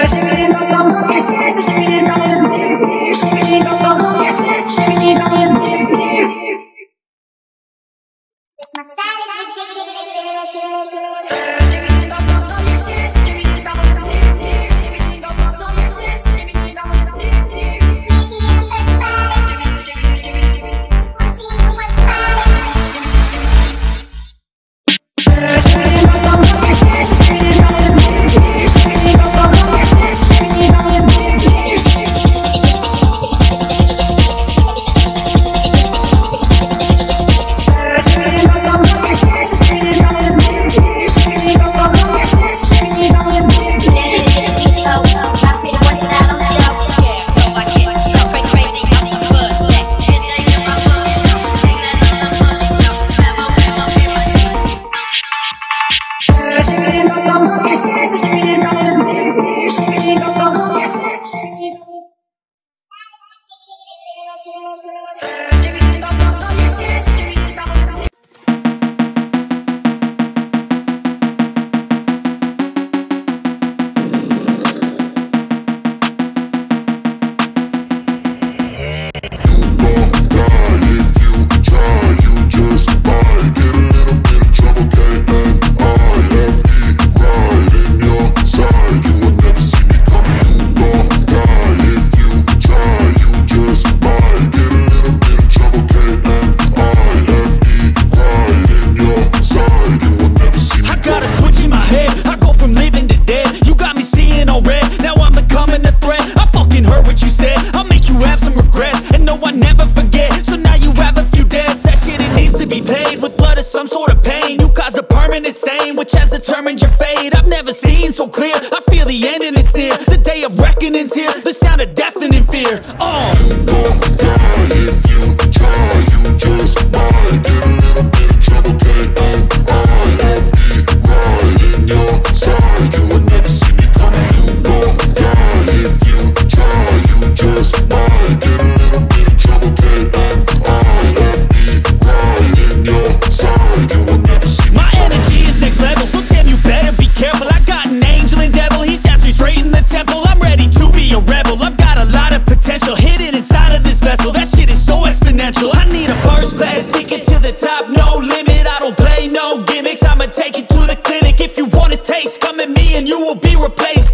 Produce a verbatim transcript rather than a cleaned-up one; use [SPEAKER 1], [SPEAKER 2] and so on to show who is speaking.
[SPEAKER 1] Which has determined your fate. I've never seen so clear. I feel the end and it's near. The day of reckoning's here. The sound of deafening fear. Oh, you don't die if you try. You just might get a little bit of trouble. K N I F E, right in your side. You will never see me coming. You don't die if you try. You just might get a little bit of trouble. K N I F E, right in your side. You will never see me. My energy is next level, so damn you better be careful. I got an angel and devil, he stabs me straight in the temple. I'm ready to be a rebel, I've got a lot of potential hidden inside of this vessel. That shit is so exponential. I need a first class ticket to the top, no limit. I don't play no gimmicks, I'ma take you to the clinic. If you want a taste, come at me and you will be replaced.